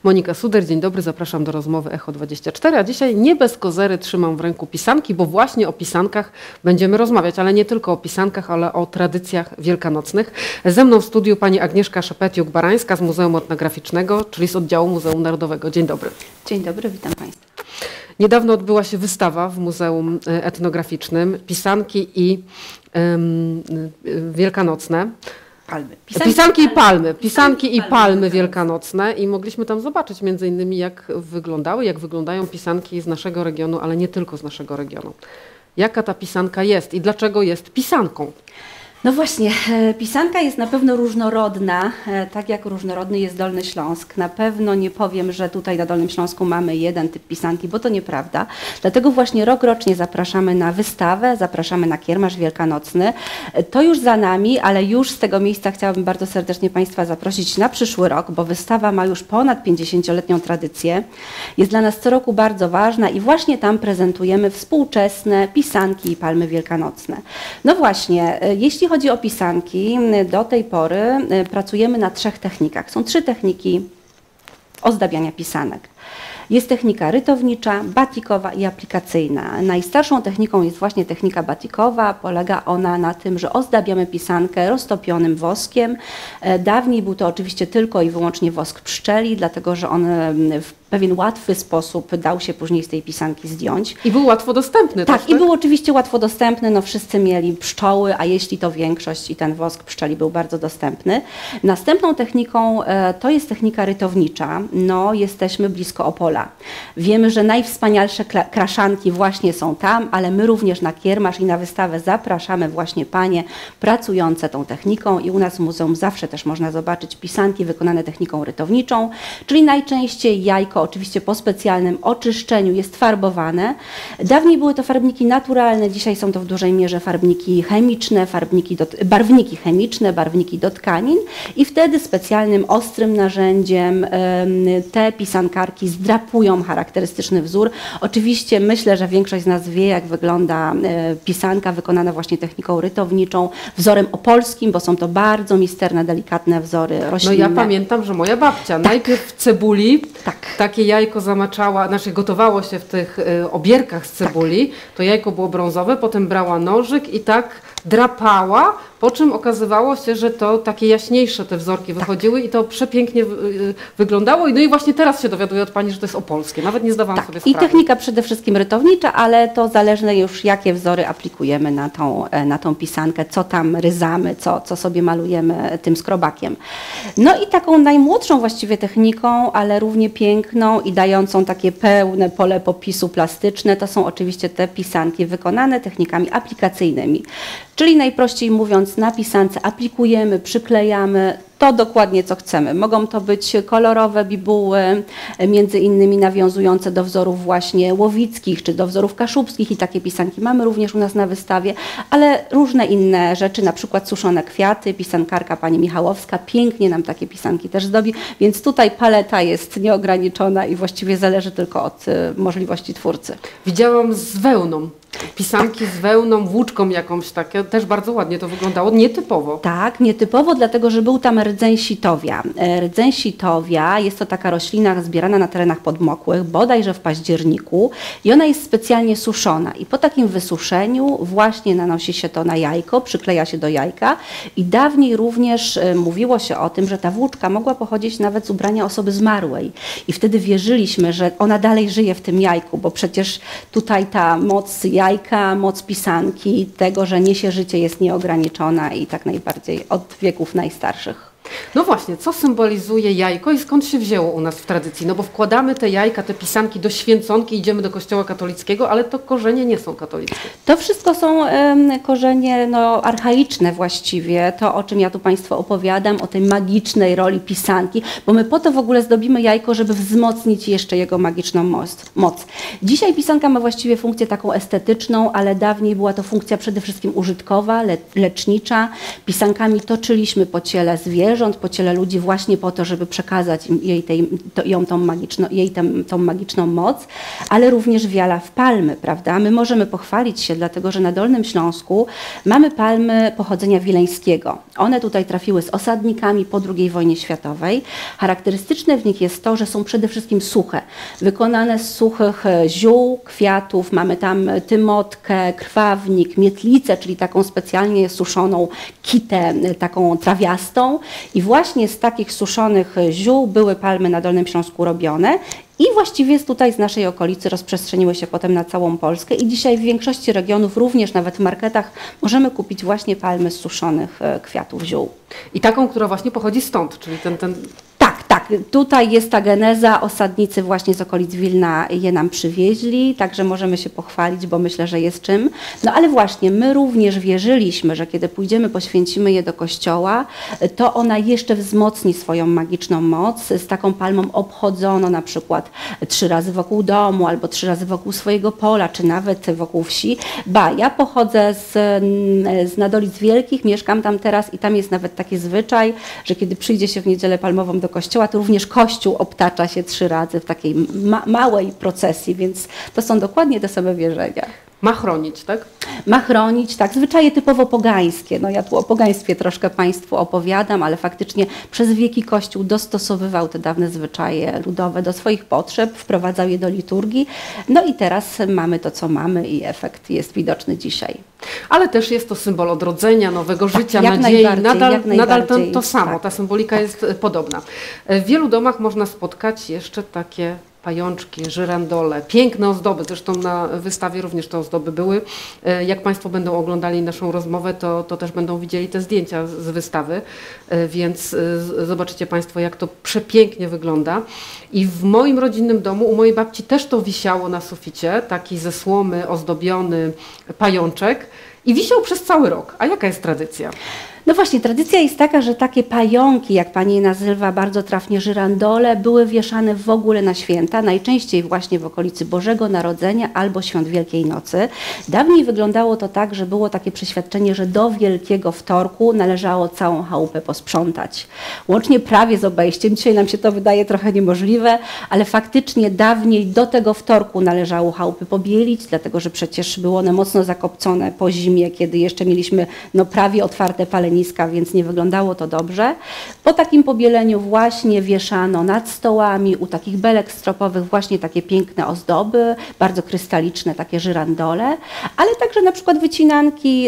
Monika Suder, dzień dobry, zapraszam do rozmowy Echo24, a dzisiaj nie bez kozery trzymam w ręku pisanki, bo właśnie o pisankach będziemy rozmawiać, ale nie tylko o pisankach, ale o tradycjach wielkanocnych. Ze mną w studiu pani Agnieszka Szepetiuk-Barańska z Muzeum Etnograficznego, czyli z oddziału Muzeum Narodowego. Dzień dobry. Dzień dobry, witam Państwa. Niedawno odbyła się wystawa w Muzeum Etnograficznym, pisanki i wielkanocne. Palmy. Pisanki i palmy wielkanocne i mogliśmy tam zobaczyć między innymi jak wyglądają pisanki z naszego regionu, ale nie tylko z naszego regionu. Jaka ta pisanka jest i dlaczego jest pisanką? No właśnie, pisanka jest na pewno różnorodna, tak jak różnorodny jest Dolny Śląsk. Na pewno nie powiem, że tutaj na Dolnym Śląsku mamy jeden typ pisanki, bo to nieprawda. Dlatego właśnie rokrocznie zapraszamy na wystawę, zapraszamy na kiermasz wielkanocny. To już za nami, ale już z tego miejsca chciałabym bardzo serdecznie Państwa zaprosić na przyszły rok, bo wystawa ma już ponad 50-letnią tradycję. Jest dla nas co roku bardzo ważna i właśnie tam prezentujemy współczesne pisanki i palmy wielkanocne. No właśnie, jeśli chodzi o pisanki, do tej pory pracujemy na 3 technikach. Są 3 techniki ozdabiania pisanek. Jest technika rytownicza, batikowa i aplikacyjna. Najstarszą techniką jest właśnie technika batikowa. Polega ona na tym, że ozdabiamy pisankę roztopionym woskiem. Dawniej był to oczywiście tylko i wyłącznie wosk pszczeli, dlatego że on w pewien łatwy sposób dał się później z tej pisanki zdjąć. I był łatwo dostępny. Tak, i był oczywiście łatwo dostępny, no wszyscy mieli pszczoły, a jeśli to większość i ten wosk pszczeli był bardzo dostępny. Następną techniką to jest technika rytownicza. No, jesteśmy blisko Opola. Wiemy, że najwspanialsze kraszanki właśnie są tam, ale my również na kiermasz i na wystawę zapraszamy właśnie panie pracujące tą techniką i u nas w muzeum zawsze też można zobaczyć pisanki wykonane techniką rytowniczą, czyli najczęściej jajko oczywiście po specjalnym oczyszczeniu jest farbowane. Dawniej były to farbniki naturalne, dzisiaj są to w dużej mierze farbniki chemiczne, barwniki chemiczne, barwniki do tkanin i wtedy specjalnym ostrym narzędziem te pisankarki zdrapują charakterystyczny wzór. Oczywiście myślę, że większość z nas wie, jak wygląda pisanka wykonana właśnie techniką rytowniczą, wzorem opolskim, bo są to bardzo misterne, delikatne wzory roślinne. No ja pamiętam, że moja babcia najpierw w cebuli takie jajko zamaczała, gotowało się w tych obierkach z cebuli, to jajko było brązowe, potem brała nożyk i tak drapała, po czym okazywało się, że to takie jaśniejsze te wzorki wychodziły i to przepięknie wyglądało. No i właśnie teraz się dowiaduję od pani, że to jest opolskie. Nawet nie zdawałam sobie sprawy. I technika przede wszystkim rytownicza, ale to zależne już jakie wzory aplikujemy na tą pisankę, co tam ryzamy, co sobie malujemy tym skrobakiem. No i taką najmłodszą właściwie techniką, ale równie piękną i dającą takie pełne pole popisu plastyczne, to są oczywiście te pisanki wykonane technikami aplikacyjnymi. Czyli najprościej mówiąc, na pisance aplikujemy, przyklejamy to dokładnie co chcemy. Mogą to być kolorowe bibuły, między innymi nawiązujące do wzorów właśnie łowickich czy do wzorów kaszubskich i takie pisanki mamy również u nas na wystawie, ale różne inne rzeczy, na przykład suszone kwiaty, pisankarka pani Michałowska pięknie nam takie pisanki też zdobi, więc tutaj paleta jest nieograniczona i właściwie zależy tylko od możliwości twórcy. Widziałam z wełną. Pisanki z wełną, włóczką jakąś takie, też bardzo ładnie to wyglądało, nietypowo. Tak, nietypowo, dlatego że był tam rdzeń sitowia. Rdzeń sitowia jest to taka roślina zbierana na terenach podmokłych, bodajże w październiku i ona jest specjalnie suszona i po takim wysuszeniu właśnie nanosi się to na jajko, przykleja się do jajka i dawniej również mówiło się o tym, że ta włóczka mogła pochodzić nawet z ubrania osoby zmarłej i wtedy wierzyliśmy, że ona dalej żyje w tym jajku, bo przecież tutaj ta moc jajka, moc pisanki, tego, że niesie życie jest nieograniczona i tak najbardziej od wieków najstarszych. No właśnie, co symbolizuje jajko i skąd się wzięło u nas w tradycji? No bo wkładamy te jajka, te pisanki do święconki, idziemy do kościoła katolickiego, ale to korzenie nie są katolickie. To wszystko są korzenie archaiczne właściwie, to o czym ja tu Państwu opowiadam, o tej magicznej roli pisanki, bo my po to w ogóle zdobimy jajko, żeby wzmocnić jeszcze jego magiczną moc. Dzisiaj pisanka ma właściwie funkcję taką estetyczną, ale dawniej była to funkcja przede wszystkim użytkowa, lecznicza. Pisankami toczyliśmy po ciele zwierząt, zwierząt, po ciele ludzi właśnie po to, żeby przekazać im tą magiczną moc, ale również wiara w palmy, prawda? My możemy pochwalić się, dlatego że na Dolnym Śląsku mamy palmy pochodzenia wileńskiego. One tutaj trafiły z osadnikami po II wojnie światowej. Charakterystyczne w nich jest to, że są przede wszystkim suche, wykonane z suchych ziół, kwiatów. Mamy tam tymotkę, krwawnik, mietlicę, czyli taką specjalnie suszoną kitę, taką trawiastą. I właśnie z takich suszonych ziół były palmy na Dolnym Śląsku robione. I właściwie tutaj z naszej okolicy rozprzestrzeniły się potem na całą Polskę i dzisiaj w większości regionów, również nawet w marketach, możemy kupić właśnie palmy z suszonych kwiatów ziół. I taką, która właśnie pochodzi stąd, czyli ten... Tak, tutaj jest ta geneza, osadnicy właśnie z okolic Wilna je nam przywieźli, także możemy się pochwalić, bo myślę, że jest czym. No ale właśnie, my również wierzyliśmy, że kiedy pójdziemy, poświęcimy je do kościoła, to ona jeszcze wzmocni swoją magiczną moc. Z taką palmą obchodzono na przykład 3 razy wokół domu, albo 3 razy wokół swojego pola, czy nawet wokół wsi. Ja pochodzę z Nadolic Wielkich, mieszkam tam teraz i tam jest nawet taki zwyczaj, że kiedy przyjdzie się w niedzielę palmową do kościoła, to również kościół obtacza się 3 razy w takiej małej procesji, więc to są dokładnie te same wierzenia. Ma chronić, tak? Ma chronić, tak, zwyczaje typowo pogańskie. No ja tu o pogaństwie troszkę Państwu opowiadam, ale faktycznie przez wieki Kościół dostosowywał te dawne zwyczaje ludowe do swoich potrzeb, wprowadzał je do liturgii. No i teraz mamy to, co mamy i efekt jest widoczny dzisiaj. Ale też jest to symbol odrodzenia, nowego życia, jak nadziei. najbardziej, Nadal to samo, tak. Ta symbolika jest podobna. W wielu domach można spotkać jeszcze takie pajączki, żyrandole, piękne ozdoby, zresztą na wystawie również te ozdoby były. Jak Państwo będą oglądali naszą rozmowę, to też będą widzieli te zdjęcia z wystawy, więc zobaczycie Państwo, jak to przepięknie wygląda. I w moim rodzinnym domu, u mojej babci też to wisiało na suficie, taki ze słomy ozdobiony pajączek i wisiał przez cały rok. A jaka jest tradycja? No właśnie, tradycja jest taka, że takie pająki, jak pani je nazywa bardzo trafnie żyrandole, były wieszane w ogóle na święta, najczęściej właśnie w okolicy Bożego Narodzenia albo Świąt Wielkiej Nocy. Dawniej wyglądało to tak, że było takie przeświadczenie, że do Wielkiego Wtorku należało całą chałupę posprzątać. Łącznie prawie z obejściem, dzisiaj nam się to wydaje trochę niemożliwe, ale faktycznie dawniej do tego wtorku należało chałupy pobielić, dlatego że przecież były one mocno zakopcone po zimie, kiedy jeszcze mieliśmy prawie otwarte paleniska, więc nie wyglądało to dobrze. Po takim pobieleniu właśnie wieszano nad stołami, u takich belek stropowych właśnie takie piękne ozdoby, bardzo krystaliczne, takie żyrandole, ale także na przykład wycinanki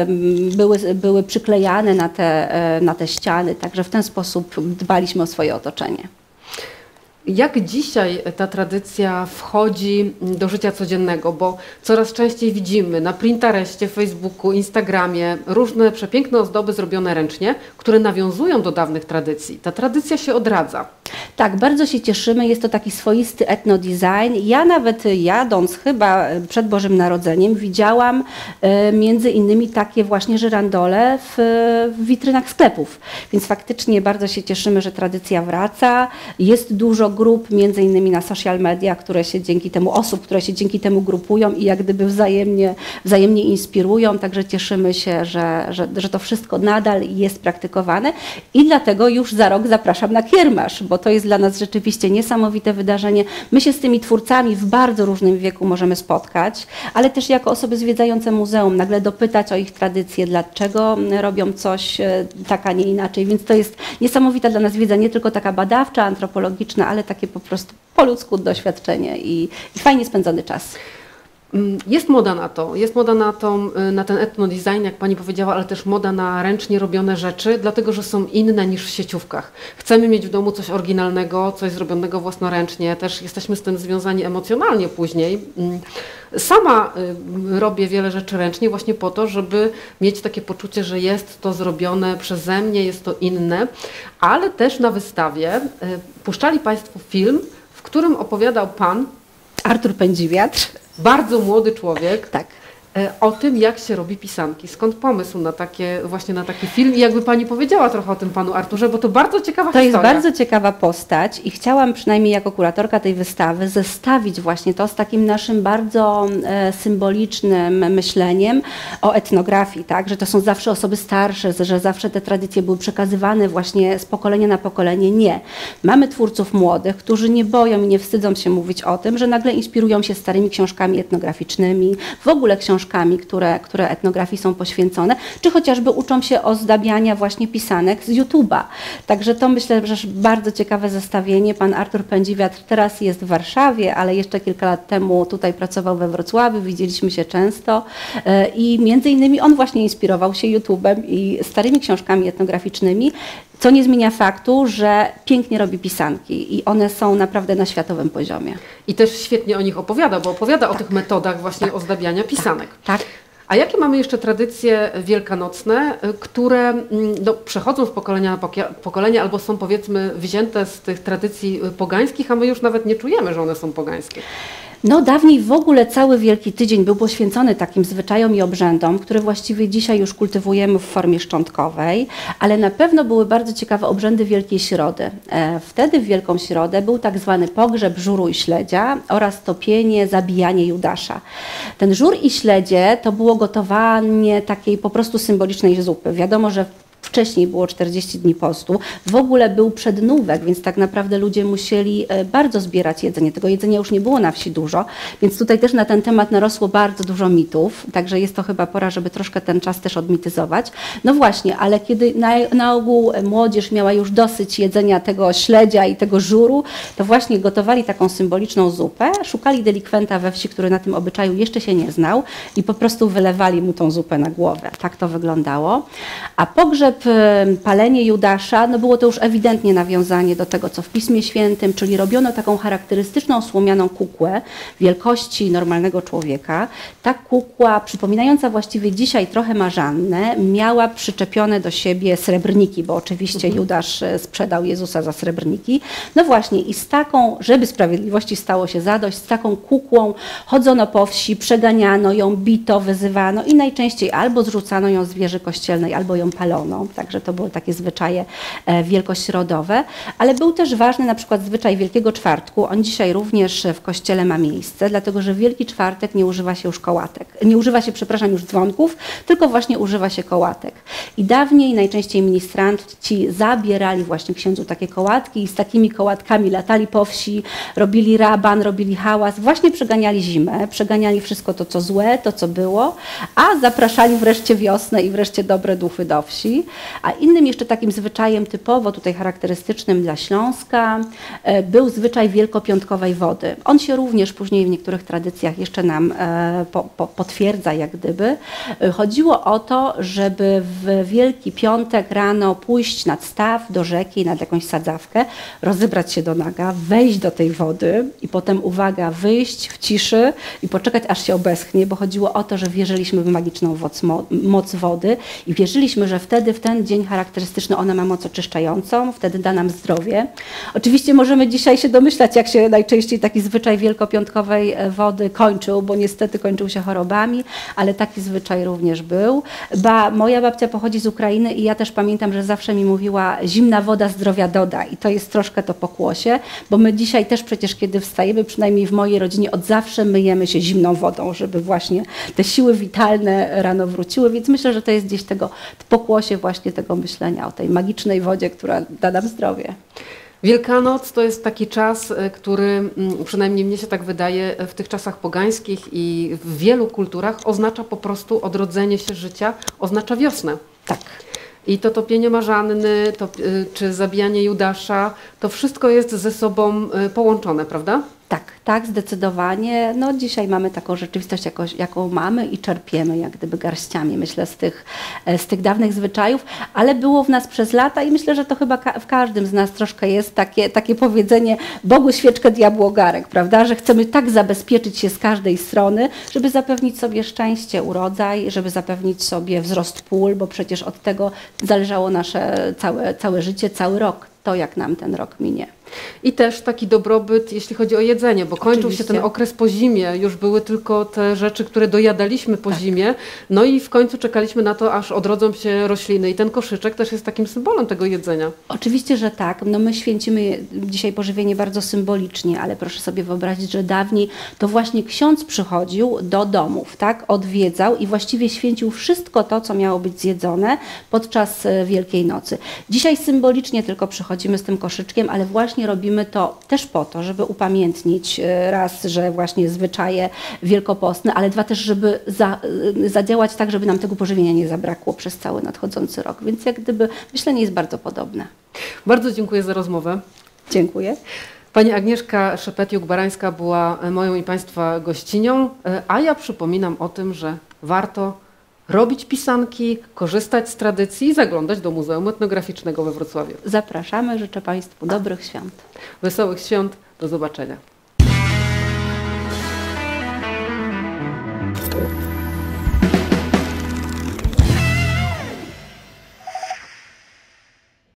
były przyklejane na te ściany, także w ten sposób dbaliśmy o swoje otoczenie. Jak dzisiaj ta tradycja wchodzi do życia codziennego, bo coraz częściej widzimy na Pinterestie, Facebooku, Instagramie różne przepiękne ozdoby zrobione ręcznie, które nawiązują do dawnych tradycji. Ta tradycja się odradza. Tak, bardzo się cieszymy. Jest to taki swoisty etnodesign. Ja nawet jadąc chyba przed Bożym Narodzeniem widziałam między innymi takie właśnie żyrandole w witrynach sklepów. Więc faktycznie bardzo się cieszymy, że tradycja wraca. Jest dużo grup, między innymi na social media, które się dzięki temu, osób, które się dzięki temu grupują i jak gdyby wzajemnie inspirują. Także cieszymy się, że to wszystko nadal jest praktykowane i dlatego już za rok zapraszam na kiermasz, bo to jest dla nas rzeczywiście niesamowite wydarzenie. My się z tymi twórcami w bardzo różnym wieku możemy spotkać, ale też jako osoby zwiedzające muzeum nagle dopytać o ich tradycje, dlaczego robią coś tak, a nie inaczej. Więc to jest niesamowita dla nas wiedza, nie tylko taka badawcza, antropologiczna, ale takie po prostu po ludzku doświadczenie i fajnie spędzony czas. Jest moda na ten etnodesign, jak Pani powiedziała, ale też moda na ręcznie robione rzeczy, dlatego że są inne niż w sieciówkach. Chcemy mieć w domu coś oryginalnego, coś zrobionego własnoręcznie, też jesteśmy z tym związani emocjonalnie później. Sama robię wiele rzeczy ręcznie właśnie po to, żeby mieć takie poczucie, że jest to zrobione przeze mnie, jest to inne, ale też na wystawie puszczali Państwo film, w którym opowiadał Pan Artur Pędziwiatr. Bardzo młody człowiek. Tak. O tym, jak się robi pisanki. Skąd pomysł na właśnie na taki film? I jakby Pani powiedziała trochę o tym Panu Arturze, bo to bardzo ciekawa historia. To jest bardzo ciekawa postać i chciałam przynajmniej jako kuratorka tej wystawy zestawić właśnie to z takim naszym bardzo symbolicznym myśleniem o etnografii, tak? Że to są zawsze osoby starsze, że zawsze te tradycje były przekazywane właśnie z pokolenia na pokolenie. Nie. Mamy twórców młodych, którzy nie boją i nie wstydzą się mówić o tym, że nagle inspirują się starymi książkami etnograficznymi, w ogóle książkami, które etnografii są poświęcone, czy chociażby uczą się ozdabiania właśnie pisanek z YouTube'a. Także to myślę, że bardzo ciekawe zestawienie. Pan Artur Pędziwiatr teraz jest w Warszawie, ale jeszcze kilka lat temu tutaj pracował we Wrocławiu, widzieliśmy się często i między innymi on właśnie inspirował się YouTube'em i starymi książkami etnograficznymi, co nie zmienia faktu, że pięknie robi pisanki i one są naprawdę na światowym poziomie. I też świetnie o nich opowiada, bo opowiada o tych metodach właśnie ozdabiania pisanek. Tak. A jakie mamy jeszcze tradycje wielkanocne, które przechodzą z pokolenia na pokolenie albo są powiedzmy wzięte z tych tradycji pogańskich, a my już nawet nie czujemy, że one są pogańskie? No dawniej w ogóle cały Wielki Tydzień był poświęcony takim zwyczajom i obrzędom, które właściwie dzisiaj już kultywujemy w formie szczątkowej, ale na pewno były bardzo ciekawe obrzędy Wielkiej Środy. Wtedy w Wielką Środę był tak zwany pogrzeb żuru i śledzia oraz topienie, zabijanie Judasza. Ten żur i śledzie to było gotowanie takiej po prostu symbolicznej zupy. Wiadomo, że wcześniej było 40 dni postu, w ogóle był przednówek, więc tak naprawdę ludzie musieli bardzo zbierać jedzenie. Tego jedzenia już nie było na wsi dużo, więc tutaj też na ten temat narosło bardzo dużo mitów, także jest to chyba pora, żeby troszkę ten czas też odmityzować. No właśnie, ale kiedy na ogół młodzież miała już dosyć jedzenia tego śledzia i tego żuru, to właśnie gotowali taką symboliczną zupę, szukali delikwenta we wsi, który na tym obyczaju jeszcze się nie znał i po prostu wylewali mu tą zupę na głowę. Tak to wyglądało. A pogrzeb palenie Judasza, no było to już ewidentnie nawiązanie do tego, co w Piśmie Świętym, czyli robiono taką charakterystyczną słomianą kukłę wielkości normalnego człowieka. Ta kukła, przypominająca właściwie dzisiaj trochę marzannę, miała przyczepione do siebie srebrniki, bo oczywiście Judasz sprzedał Jezusa za srebrniki. No właśnie i z taką, żeby sprawiedliwości stało się zadość, z taką kukłą chodzono po wsi, przeganiano ją, bito, wyzywano i najczęściej albo zrzucano ją z wieży kościelnej, albo ją palono. Także to były takie zwyczaje wielkośrodowe, ale był też ważny na przykład zwyczaj Wielkiego Czwartku. On dzisiaj również w kościele ma miejsce, dlatego że w Wielki Czwartek nie używa się już kołatek. Nie używa się, przepraszam, już dzwonków, tylko właśnie używa się kołatek. I dawniej najczęściej ministranci zabierali właśnie księdzu takie kołatki i z takimi kołatkami latali po wsi, robili raban, robili hałas, właśnie przeganiali zimę, przeganiali wszystko to, co złe, to, co było, a zapraszali wreszcie wiosnę i wreszcie dobre duchy do wsi. A innym jeszcze takim zwyczajem typowo tutaj charakterystycznym dla Śląska był zwyczaj wielkopiątkowej wody. On się również później w niektórych tradycjach jeszcze nam potwierdza jak gdyby. Chodziło o to, żeby w Wielki Piątek rano pójść nad staw, do rzeki, nad jakąś sadzawkę, rozebrać się do naga, wejść do tej wody i potem, uwaga, wyjść w ciszy i poczekać aż się obeschnie, bo chodziło o to, że wierzyliśmy w magiczną moc wody i wierzyliśmy, że wtedy w ten dzień charakterystyczny ona ma moc oczyszczającą, wtedy da nam zdrowie. Oczywiście możemy dzisiaj się domyślać, jak się najczęściej taki zwyczaj wielkopiątkowej wody kończył, bo niestety kończył się chorobami, ale taki zwyczaj również był. Moja babcia pochodzi z Ukrainy i ja też pamiętam, że zawsze mi mówiła, zimna woda zdrowia doda i to jest troszkę to pokłosie, bo my dzisiaj też przecież, kiedy wstajemy, przynajmniej w mojej rodzinie, od zawsze myjemy się zimną wodą, żeby właśnie te siły witalne rano wróciły, więc myślę, że to jest gdzieś tego pokłosie właśnie tego myślenia o tej magicznej wodzie, która da nam zdrowie. Wielkanoc to jest taki czas, który przynajmniej mnie się tak wydaje w tych czasach pogańskich i w wielu kulturach oznacza po prostu odrodzenie się życia, oznacza wiosnę. Tak. I to topienie marzanny, czy zabijanie Judasza, to wszystko jest ze sobą połączone, prawda? Tak, zdecydowanie. No dzisiaj mamy taką rzeczywistość, jaką mamy i czerpiemy jak gdyby garściami, myślę, z tych dawnych zwyczajów, ale było w nas przez lata i myślę, że to chyba w każdym z nas troszkę jest takie powiedzenie Bogu świeczkę, diabłu ogarek, prawda? Że chcemy tak zabezpieczyć się z każdej strony, żeby zapewnić sobie szczęście, urodzaj, żeby zapewnić sobie wzrost pól, bo przecież od tego zależało nasze całe życie, cały rok, to jak nam ten rok minie. I też taki dobrobyt, jeśli chodzi o jedzenie, bo kończył się ten okres po zimie, już były tylko te rzeczy, które dojadaliśmy po zimie, no i w końcu czekaliśmy na to, aż odrodzą się rośliny i ten koszyczek też jest takim symbolem tego jedzenia. Oczywiście, że tak. No my święcimy dzisiaj pożywienie bardzo symbolicznie, ale proszę sobie wyobrazić, że dawniej to właśnie ksiądz przychodził do domów, tak, odwiedzał i właściwie święcił wszystko to, co miało być zjedzone podczas Wielkiej Nocy. Dzisiaj symbolicznie tylko przychodzimy z tym koszyczkiem, ale właśnie robimy to też po to, żeby upamiętnić raz, że właśnie zwyczaje wielkopostne, ale dwa też, żeby zadziałać tak, żeby nam tego pożywienia nie zabrakło przez cały nadchodzący rok. Więc jak gdyby myślenie jest bardzo podobne. Bardzo dziękuję za rozmowę. Dziękuję. Pani Agnieszka Szepetiuk-Barańska była moją i Państwa gościnią, a ja przypominam o tym, że warto robić pisanki, korzystać z tradycji i zaglądać do Muzeum Etnograficznego we Wrocławiu. Zapraszamy, życzę Państwu dobrych świąt. Wesołych świąt, do zobaczenia.